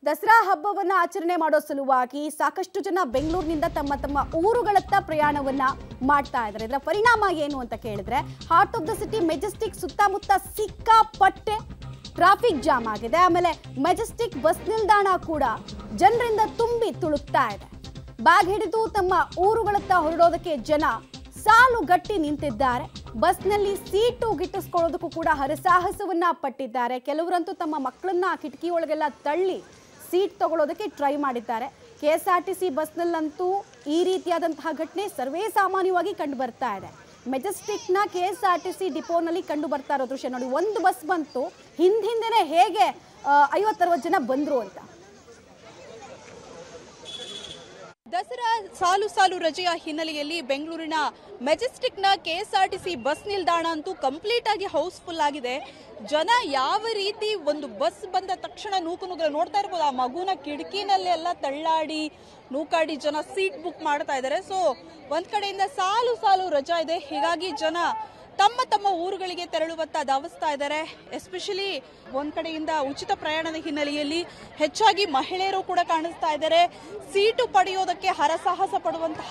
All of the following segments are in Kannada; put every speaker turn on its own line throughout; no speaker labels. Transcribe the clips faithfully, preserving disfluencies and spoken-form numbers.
ದಸರಾ ಹಬ್ಬವನ್ನ ಆಚರಣೆ ಮಾಡೋ ಸಲುವಾಗಿ ಸಾಕಷ್ಟು ಜನ ಬೆಂಗಳೂರಿನಿಂದ ತಮ್ಮ ತಮ್ಮ ಊರುಗಳತ್ತ ಪ್ರಯಾಣವನ್ನ ಮಾಡ್ತಾ ಇದ್ದಾರೆ. ಇದರ ಪರಿಣಾಮ ಏನು ಅಂತ ಕೇಳಿದ್ರೆ heart of the city Majestic ಸುತ್ತಮುತ್ತ ಸಿಕ್ಕಾಪಟ್ಟೆ ಟ್ರಾಫಿಕ್ ಜಾಮ್ ಆಗಿದೆ. ಆಮೇಲೆ ಮೆಜೆಸ್ಟಿಕ್ ಬಸ್ ನಿಲ್ದಾಣ ಕೂಡ ಜನರಿಂದ ತುಂಬಿ ತುಳುಕ್ತಾ ಇದೆ. ಬ್ಯಾಗ್ ಹಿಡಿದು ತಮ್ಮ ಊರುಗಳತ್ತ ಹೊರಡೋದಕ್ಕೆ ಜನ ಸಾಲು ಗಟ್ಟಿ ನಿಂತಿದ್ದಾರೆ. ಬಸ್ನಲ್ಲಿ ಸೀಟು ಗಿಟ್ಟಿಸ್ಕೊಳ್ಳೋದಕ್ಕೂ ಕೂಡ ಹರಸಾಹಸವನ್ನ ಪಟ್ಟಿದ್ದಾರೆ. ಕೆಲವರಂತೂ ತಮ್ಮ ಮಕ್ಕಳನ್ನ ಕಿಟಕಿ ಒಳಗೆಲ್ಲ ತಳ್ಳಿ ಸೀಟ್ ತಗೊಳ್ಳೋದಕ್ಕೆ ಟ್ರೈ ಮಾಡಿದ್ದಾರೆ. K S R T C ಬಸ್ನಲ್ಲಂತೂ ಈ ರೀತಿಯಾದಂತಹ ಘಟನೆ ಸರ್ವೇ ಸಾಮಾನ್ಯವಾಗಿ ಕಂಡು ಬರ್ತಾ ಇದೆ. ಮೆಜೆಸ್ಟಿಕ್ನ K S R T C ಡಿಪೋನಲ್ಲಿ ಕಂಡು ಬರ್ತಾ ಇರೋ ದೃಶ್ಯ ನೋಡಿ. ಒಂದು ಬಸ್ ಬಂತು, ಹಿಂದಿಂದನೇ ಹೇಗೆ ಐವತ್ತರವತ್ತು ಜನ ಬಂದ್ರು ಅಂತ.
ದಸರಾ ಸಾಲು ಸಾಲು ರಜೆಯ ಹಿನ್ನೆಲೆಯಲ್ಲಿ ಬೆಂಗಳೂರಿನ ಮೆಜೆಸ್ಟಿಕ್ನ K S R T C bus ನಿಲ್ದಾಣ ಅಂತೂ ಕಂಪ್ಲೀಟ್ ಆಗಿ ಹೌಸ್ಫುಲ್ ಆಗಿದೆ. ಜನ ಯಾವ ರೀತಿ ಒಂದು ಬಸ್ ಬಂದ ತಕ್ಷಣ ನೂಕು ನುಗ್ಗಲು ನೋಡ್ತಾ ಇರ್ಬೋದು. ಆ ಮಗುನ ಕಿಟಕಿನಲ್ಲಿ ಎಲ್ಲ ತಳ್ಳಾಡಿ ನೂಕಾಡಿ ಜನ ಸೀಟ್ ಬುಕ್ ಮಾಡ್ತಾ ಇದ್ದಾರೆ. ಸೊ ಒಂದ್ ಕಡೆಯಿಂದ ಸಾಲು ಸಾಲು ರಜಾ ಇದೆ, ಹೀಗಾಗಿ ಜನ ತಮ್ಮ ತಮ್ಮ ಊರುಗಳಿಗೆ ತೆರಳುವತ್ತ ಧಾವಿಸ್ತಾ ಇದ್ದಾರೆ. ಎಸ್ಪೆಷಲಿ ಒಂದ್ ಕಡೆಯಿಂದ ಉಚಿತ ಪ್ರಯಾಣದ ಹಿನ್ನೆಲೆಯಲ್ಲಿ ಹೆಚ್ಚಾಗಿ ಮಹಿಳೆಯರು ಕೂಡ ಕಾಣಿಸ್ತಾ ಇದ್ದಾರೆ. ಸೀಟು ಪಡೆಯೋದಕ್ಕೆ ಹರಸಾಹಸ ಪಡುವಂತಹ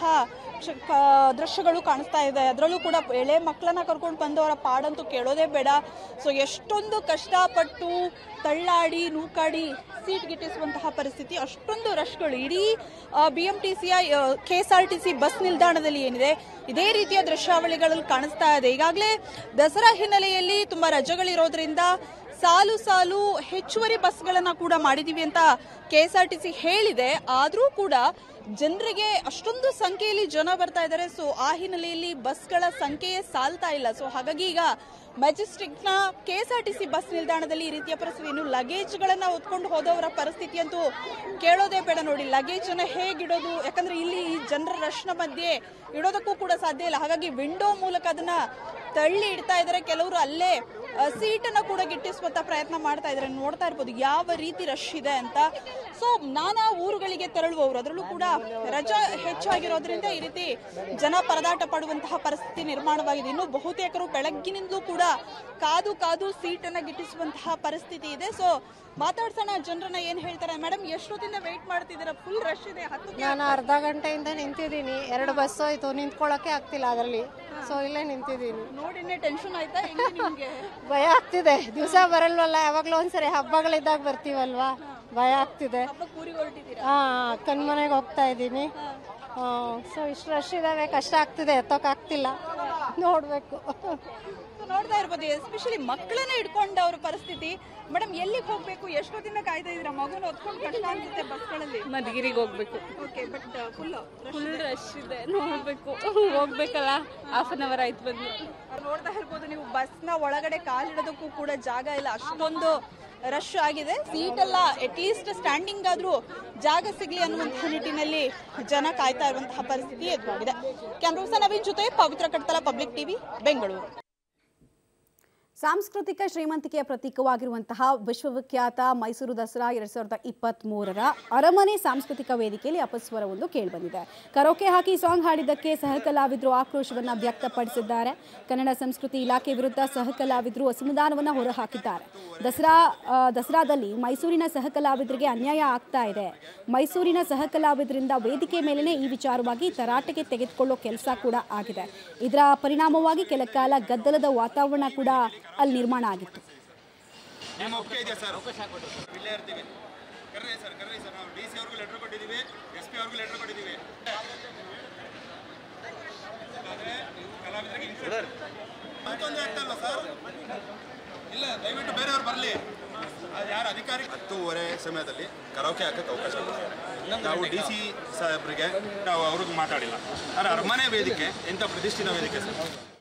ದೃಶ್ಯಗಳು ಕಾಣಿಸ್ತಾ ಇದೆ. ಅದರಲ್ಲೂ ಕೂಡ ಎಳೆ ಮಕ್ಕಳನ್ನ ಕರ್ಕೊಂಡು ಬಂದವರ ಪಾಡಂತೂ ಕೇಳೋದೇ ಬೇಡ. ಸೊ ಎಷ್ಟೊಂದು ಕಷ್ಟಪಟ್ಟು ತಳ್ಳಾಡಿ ನೂಕಾಡಿ ಸೀಟ್ ಗಿಟ್ಟಿಸುವಂತಹ ಪರಿಸ್ಥಿತಿ, ಅಷ್ಟೊಂದು ರಶ್ಗಳು ಇಡೀ ಬಿ ಎಂ ಟಿ ಸಿಯ K S R T C bus ನಿಲ್ದಾಣದಲ್ಲಿ ಏನಿದೆ ಇದೇ ರೀತಿಯ ದೃಶ್ಯಾವಳಿಗಳಲ್ಲಿ ಕಾಣಿಸ್ತಾ ಇದೆ. ಈಗಾಗಲೇ ದಸರಾ ಹಿನ್ನೆಲೆಯಲ್ಲಿ ತುಂಬಾ ರಜೆಗಳಿರೋದ್ರಿಂದ ಸಾಲು ಸಾಲು ಹೆಚ್ಚುವರಿ ಬಸ್ಗಳನ್ನ ಕೂಡ ಮಾಡಿದೀವಿ ಅಂತ K S R T C ಹೇಳಿದೆ. ಆದರೂ ಕೂಡ ಜನರಿಗೆ ಅಷ್ಟೊಂದು ಸಂಖ್ಯೆಯಲ್ಲಿ ಜನ ಬರ್ತಾ ಇದ್ದಾರೆ. ಸೊ ಆ ಹಿನ್ನೆಲೆಯಲ್ಲಿ ಬಸ್ಗಳ ಸಂಖ್ಯೆಯೇ ಸಾಲ್ತಾ ಇಲ್ಲ. ಸೊ ಹಾಗಾಗಿ ಈಗ ಮೆಜೆಸ್ಟಿಕ್ನ K S R T C bus ನಿಲ್ದಾಣದಲ್ಲಿ ಈ ರೀತಿಯ ಪರಿಸ್ಥಿತಿ. ಇನ್ನು ಲಗೇಜ್ಗಳನ್ನ ಹೊತ್ಕೊಂಡು ಹೋದವರ ಪರಿಸ್ಥಿತಿ ಅಂತೂ ಕೇಳೋದೇ ಬೇಡ ನೋಡಿ. ಲಗೇಜ್ ಅನ್ನ ಹೇಗಿಡೋದು, ಯಾಕಂದ್ರೆ ಇಲ್ಲಿ ಈ ಜನರ ರಶ್ನ ಮಧ್ಯೆ ಇಡೋದಕ್ಕೂ ಕೂಡ ಸಾಧ್ಯ ಇಲ್ಲ. ಹಾಗಾಗಿ ವಿಂಡೋ ಮೂಲಕ ಅದನ್ನ ತಳ್ಳಿ ಇಡ್ತಾ ಇದ್ದಾರೆ. ಕೆಲವರು ಅಲ್ಲೇ ಸೀಟನ್ನ ಕೂಡ ಗಿಟ್ಟಿಸುವಂತ ಪ್ರಯತ್ನ ಮಾಡ್ತಾ ಇದ್ದಾರೆ. ನೋಡ್ತಾ ಇರ್ಬೋದು ಯಾವ ರೀತಿ ರಶ್ ಇದೆ ಅಂತ. ಸೊ ನಾನಾ ಊರುಗಳಿಗೆ ತೆರಳುವವರು, ಅದರಲ್ಲೂ ಕೂಡ ರಜಾ ಹೆಚ್ಚಾಗಿರೋದ್ರಿಂದ ಈ ರೀತಿ ಜನ ಪರದಾಟ ಪಡುವಂತಹ ಪರಿಸ್ಥಿತಿ ನಿರ್ಮಾಣವಾಗಿದೆ. ಇನ್ನು ಬಹುತೇಕರು ಬೆಳಗ್ಗಿನಿಂದಲೂ ಕೂಡ ಕಾದು ಕಾದು ಸೀಟನ್ನ ಗಿಟ್ಟಿಸುವಂತಹ ಪರಿಸ್ಥಿತಿ ಇದೆ. ಸೊ ಮಾತಾಡ್ಸೋಣ ಜನರನ್ನ, ಏನ್ ಹೇಳ್ತಾರೆ. ಮೇಡಮ್, ಎಷ್ಟೊತ್ತಿಂದ ವೇಟ್ ಮಾಡ್ತಿದ್ದೀರಾ? ಫುಲ್ ರಶ್ ಇದೆ.
ನಾನು ಅರ್ಧ ಗಂಟೆಯಿಂದ ನಿಂತಿದ್ದೀನಿ. ಎರಡು ಬಸ್ ಹೋಯ್ತು, ನಿಂತ್ಕೊಳ್ಳೋಕೆ ಆಗ್ತಿಲ್ಲ ಅದರಲ್ಲಿ. ಸೊ ಇಲ್ಲೇ ನಿಂತಿದ್ದೀನಿ.
ನೋಡಿನೇ ಟೆನ್ಷನ್ ಆಯ್ತಾ? ನಿಮ್ಗೆ
ಭಯ ಆಗ್ತಿದೆ. ದಿವಸ ಬರಲ್ವಲ್ಲ, ಯಾವಾಗ್ಲೂ ಒಂದ್ಸರಿ ಹಬ್ಬಗಳಿದ್ದಾಗ ಬರ್ತೀವಲ್ವಾ, ಭಯ ಆಗ್ತಿದೆ. ಹಾ, ಕಣ್ಮನೆಗೆ ಹೋಗ್ತಾ ಇದ್ದೀನಿ. ಸೊ ಇಷ್ಟು ರಶ್ ಇದಾವೆ, ಕಷ್ಟ ಆಗ್ತಿದೆ, ಎತ್ತೋಕ್ ಆಗ್ತಿಲ್ಲ. ನೋಡ್ಬೇಕು.
ನೋಡ್ತಾ ಇರ್ಬೋದು, ಎಸ್ಪೆಷಲಿ ಮಕ್ಕಳನ್ನ ಇಟ್ಕೊಂಡ ಅವ್ರ ಪರಿಸ್ಥಿತಿ. ಮೇಡಮ್, ಎಲ್ಲಿಗೆ ಹೋಗ್ಬೇಕು? ಎಷ್ಟೊತ್ತಿಂದ ಕಾಯ್ತಾ ಇದ್ದೀರಾ? ಮಗುನ ಹೊತ್ಕೊಂಡು ಕಷ್ಟ ಅನ್ಸುತ್ತೆ ಬಸ್ಗಳಲ್ಲಿ.
ಮಧುಗಿರಿಗೆ ಹೋಗ್ಬೇಕು.
Okay, but full
full rush ಇದೆ. ನೋಡ್ಬೇಕು, ಹೋಗ್ಬೇಕಲ್ಲ. ಹಾಫ್ ಅನ್ ಅವರ್ ಆಯ್ತು ಬಂದು.
ನೋಡ್ತಾ ಇರ್ಬೋದು ನೀವು, ಬಸ್ನ ಒಳಗಡೆ ಕಾಲಿಡೋದಕ್ಕೂ ಕೂಡ ಜಾಗ ಇಲ್ಲ, ಅಷ್ಟೊಂದು ರಶ್ ಆಗಿದೆ. ಸೀಟ್ ಎಲ್ಲ ಅಟ್ ಲೀಸ್ಟ್ ಸ್ಟ್ಯಾಂಡಿಂಗ್ ಆದ್ರೂ ಜಾಗ ಸಿಗ್ಲಿ ಅನ್ನುವಂತಹ ನಿಟ್ಟಿನಲ್ಲಿ ಜನ ಕಾಯ್ತಾ ಇರುವಂತಹ ಪರಿಸ್ಥಿತಿ ಎದುರಾಗಿದೆ. ಕ್ಯಾಮ್ರಾ ನವೀನ್ ಜೊತೆ ಪವಿತ್ರ ಕಡ್ತಲ, ಪಬ್ಲಿಕ್ ಟಿವಿ, ಬೆಂಗಳೂರು.
ಸಾಂಸ್ಕೃತಿಕ ಶ್ರೀಮಂತಿಕೆಯ ಪ್ರತೀಕವಾಗಿರುವಂತಹ ವಿಶ್ವವಿಖ್ಯಾತ ಮೈಸೂರು ದಸರಾ ಎರಡ್ ಸಾವಿರದ ಇಪ್ಪತ್ತ್ ಮೂರರ ಅರಮನೆ ಸಾಂಸ್ಕೃತಿಕ ವೇದಿಕೆಯಲ್ಲಿ ಅಪಸ್ವರವೊಂದು ಕೇಳಿಬಂದಿದೆ. ಕರೋಕೆ ಹಾಕಿ ಸಾಂಗ್ ಹಾಡಿದ್ದಕ್ಕೆ ಸಹ ಕಲಾವಿದರು ಆಕ್ರೋಶವನ್ನು ವ್ಯಕ್ತಪಡಿಸಿದ್ದಾರೆ. ಕನ್ನಡ ಸಂಸ್ಕೃತಿ ಇಲಾಖೆ ವಿರುದ್ಧ ಸಹ ಕಲಾವಿದರು ಅಸಮಾಧಾನವನ್ನು ಹೊರಹಾಕಿದ್ದಾರೆ. ದಸರಾ ದಸರಾದಲ್ಲಿ ಮೈಸೂರಿನ ಸಹ ಕಲಾವಿದರಿಗೆ ಅನ್ಯಾಯ ಆಗ್ತಾ ಇದೆ. ಮೈಸೂರಿನ ಸಹ ಕಲಾವಿದರಿಂದ ವೇದಿಕೆ ಮೇಲೆನೇ ಈ ವಿಚಾರವಾಗಿ ತರಾಟೆಗೆ ತೆಗೆದುಕೊಳ್ಳೋ ಕೆಲಸ ಕೂಡ ಆಗಿದೆ. ಇದರ ಪರಿಣಾಮವಾಗಿ ಕೆಲ ಕಾಲ ಗದ್ದಲದ ವಾತಾವರಣ ಕೂಡ ಅಲ್ಲಿ ನಿರ್ಮಾಣ ಆಗಿತ್ತು.
ಇಲ್ಲ, ದಯವಿಟ್ಟು ಬೇರೆಯವ್ರು ಬರಲಿ. ಯಾರು ಅಧಿಕಾರಿ ಹತ್ತೂವರೆ ಸಮಯದಲ್ಲಿ ಕರೋಕೆ ಹಾಕಕ್ಕೆ ಅವಕಾಶ ಕೊಡ್ತಾರೆ. ನಾವು ಡಿ ಸಿ ಸಾಹೇಬ್ರಿಗೆ ನಾವು ಅವ್ರಿಗೆ ಮಾತಾಡಿಲ್ಲ. ಆದರೆ ಅರಮನೆ ವೇದಿಕೆ ಎಂಥ ಪ್ರತಿಷ್ಠಿತ ವೇದಿಕೆ ಸರ್.